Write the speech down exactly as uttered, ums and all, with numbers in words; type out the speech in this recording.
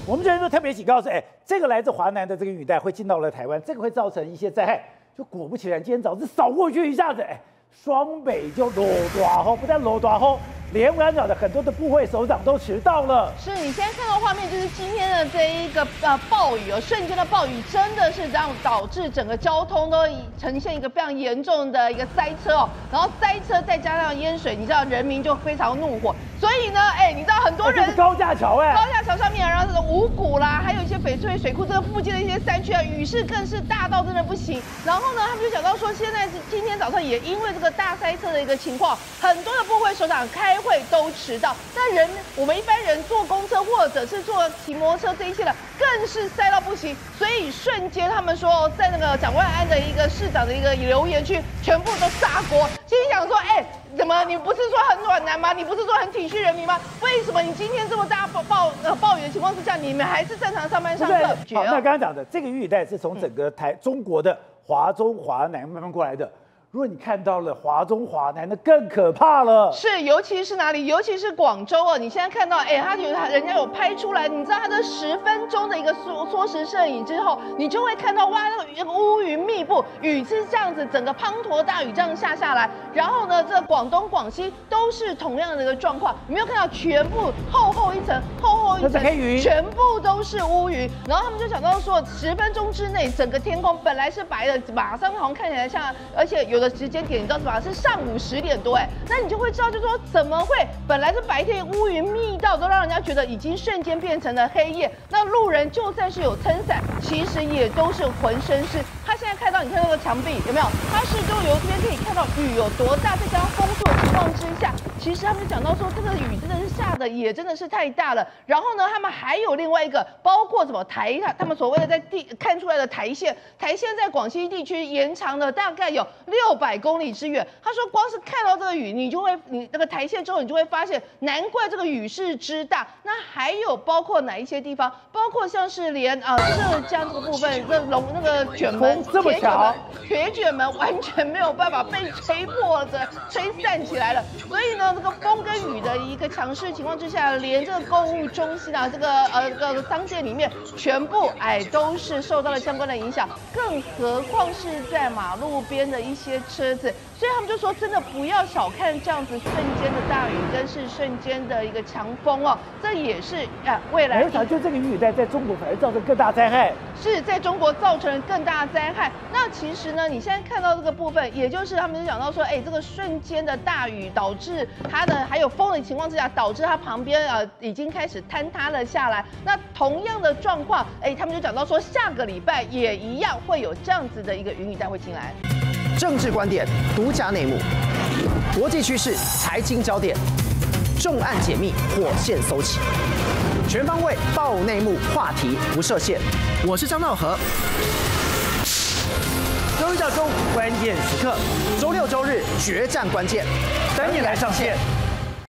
我们这边都特别警告说，哎，这个来自华南的这个雨带会进到了台湾，这个会造成一些灾害。就果不其然，今天早上扫过去一下子，哎，双北就落大雨，不但落大雨，连湾岛的很多的部会首长都迟到了。 是你现在看到画面，就是今天的这一个呃暴雨哦，瞬间的暴雨真的是让导致整个交通都呈现一个非常严重的一个塞车哦，然后塞车再加上淹水，你知道人民就非常怒火。所以呢，哎，你知道很多人、 欸、这是高架桥哎， 高架桥上面，然后这个五股啦，还有一些翡翠水库这个附近的一些山区啊，雨势更是大到真的不行。然后呢，他们就讲到说，现在今天早上也因为这个大塞车的一个情况，很多的部会首长开会都迟到。那人我们一般人坐公车或者是坐骑摩托车这一些的，更是塞到不行。所以瞬间他们说，在那个蒋万安的一个市长的一个留言区，全部都炸锅。心想说，哎。怎么？你不是说很暖男吗？你不是说很体恤人民吗？为什么你今天这么大暴暴呃暴雨的情况之下，你们还是正常上班上课？ 好，那刚刚讲的这个雨带是从整个台、嗯、中国的华中华南慢慢过来的。如果你看到了华中华南，那更可怕了。是， 尤其是哪里？尤其是广州哦。你现在看到，哎，他有人家有拍出来，你知道他这十分钟的一个缩缩时摄影之后，你就会看到哇，那个乌云密布，雨是这样子，整个滂沱大雨这样下下来。然后呢，这广东、广西都是同样的一个状况，你没有看到全部厚厚一层、厚厚一层黑云，全部都是乌云。然后他们就想到说，十分钟之内，整个天空本来是白的，马上好像看起来像，而且有的时间点，你知道什么？是上午十点多，哎，那你就会知道，就说怎么会本来是白天乌云密到，都让人家觉得已经瞬间变成了黑夜。那路人就算是有撑伞，其实也都是浑身是。他现在看到，你看那个墙壁有没有？它是周游这边可以看到雨有多大，再加上风速的情况之下，其实他们讲到说，这个雨真的是下的也真的是太大了。然后呢，他们还有另外一个，包括什么台，他们所谓的在地看出来的台线，台线在广西地区延长了大概有六百公里之远。他说，光是看到这个雨，你就会你那个台线之后，你就会发现，难怪这个雨势之大。那还有包括哪一些地方？包括像是连啊浙江这个部分，那龙那个卷门。 这么巧， 铁卷门完全没有办法被吹破的、吹散起来了。所以呢，这个风跟雨的一个强势情况之下，连这个购物中心啊，这个呃这个商店里面，全部哎都是受到了相关的影响。更何况是在马路边的一些车子，所以他们就说，真的不要小看这样子瞬间的大雨，跟是瞬间的一个强风哦，这也是啊未来。 而且就这个雨带在中国反而造成更大灾害， 是在中国造成更大灾害。那其实呢，你现在看到这个部分，也就是他们就讲到说，哎，这个瞬间的大雨导致它的还有风的情况之下，导致它旁边呃已经开始坍塌了下来。那同样的状况，哎，他们就讲到说，下个礼拜也一样会有这样子的一个云雨带会进来。 政治观点，独家内幕，国际趋势，财经焦点，重案解密，火线搜起，全方位爆内幕，话题不设限。我是张道和。周一到周五关键时刻，周六周日决战关键，等你来上线。